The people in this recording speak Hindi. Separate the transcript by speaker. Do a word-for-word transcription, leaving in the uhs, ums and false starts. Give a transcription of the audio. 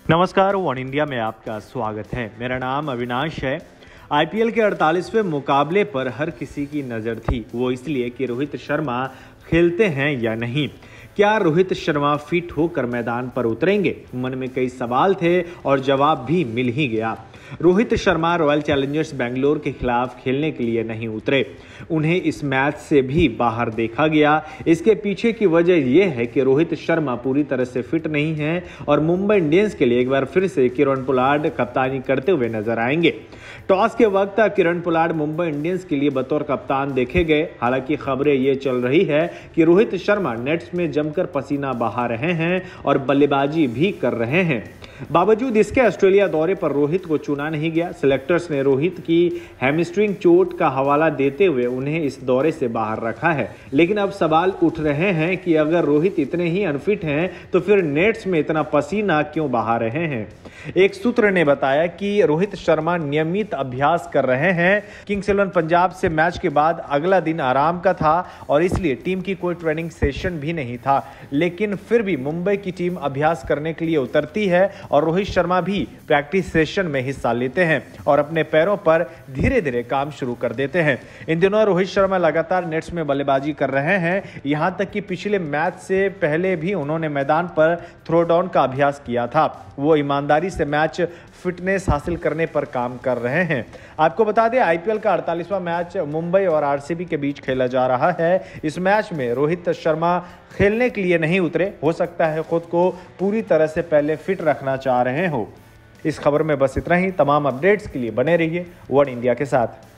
Speaker 1: नमस्कार, वन इंडिया में आपका स्वागत है। मेरा नाम अविनाश है। आईपीएल के अड़तालीसवें मुकाबले पर हर किसी की नज़र थी, वो इसलिए कि रोहित शर्मा खेलते हैं या नहीं। क्या रोहित शर्मा फिट होकर मैदान पर उतरेंगे? मन में कई सवाल थे और जवाब भी मिल ही गया। रोहित शर्मा रॉयल चैलेंजर्स बेंगलोर के खिलाफ खेलने के लिए नहीं उतरे। उन्हें इस मैच से भी बाहर देखा गया। इसके पीछे की वजह यह है कि रोहित शर्मा पूरी तरह से फिट नहीं है और मुंबई इंडियंस के लिए एक बार फिर से किरण पोलार्ड कप्तानी करते हुए नजर आएंगे। टॉस के वक्त किरण पोलार्ड मुंबई इंडियंस के लिए बतौर कप्तान देखे गए। हालांकि खबरें ये चल रही है कि रोहित शर्मा नेट्स में जमकर पसीना बहा रहे हैं और बल्लेबाजी भी कर रहे हैं। बावजूद इसके ऑस्ट्रेलिया दौरे पर रोहित को चुना नहीं गया। सिलेक्टर्स ने रोहित की हैमस्ट्रिंग चोट का हवाला देते हुए उन्हें इस दौरे से बाहर रखा है। लेकिन अब सवाल उठ रहे हैं कि अगर रोहित इतने ही अनफिट हैं तो फिर नेट्स में इतना पसीना क्यों बहा रहे हैं। एक सूत्र ने बताया कि रोहित शर्मा नियमित अभ्यास कर रहे हैं। किंग्स इलेवन पंजाब से मैच के बाद अगला दिन आराम का था और इसलिए टीम की कोई ट्रेनिंग सेशन भी नहीं था। लेकिन फिर भी मुंबई की टीम अभ्यास करने के लिए उतरती है और रोहित शर्मा भी प्रैक्टिस सेशन में हिस्सा लेते हैं और अपने पैरों पर धीरे धीरे काम शुरू कर देते हैं। इन दिनों रोहित शर्मा लगातार नेट्स में बल्लेबाजी कर रहे हैं। यहां तक कि पिछले मैच से पहले भी उन्होंने मैदान पर थ्रो डाउन का अभ्यास किया था। वो ईमानदारी से मैच फिटनेस हासिल करने पर काम कर रहे हैं। आपको बता दें, आईपीएल का अड़तालीसवां मैच मुंबई और आरसीबी के बीच खेला जा रहा है। इस मैच में रोहित शर्मा खेलने के लिए नहीं उतरे। हो सकता है खुद को पूरी तरह से पहले फिट रखना चाह रहे हो। इस खबर में बस इतना ही। तमाम अपडेट्स के लिए बने रहिए वन इंडिया के साथ।